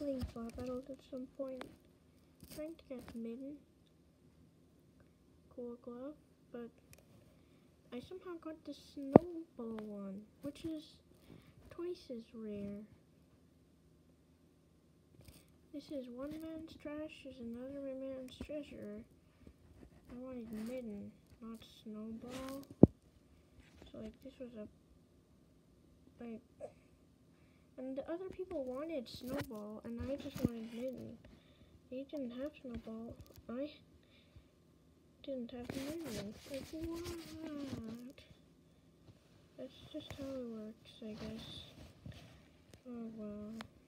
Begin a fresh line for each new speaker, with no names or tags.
getting flat battles at some point. Trying to get Mitten. Cool glove, but I somehow got the snowball one, which is twice as rare. This is one man's trash, is another man's treasure. I wanted Mitten, not Snowball. So like this was and the other people wanted Snowball, and I just wanted Mitten. They didn't have Snowball. I didn't have Mitten. Like what? That's just how it works, I guess. Oh well.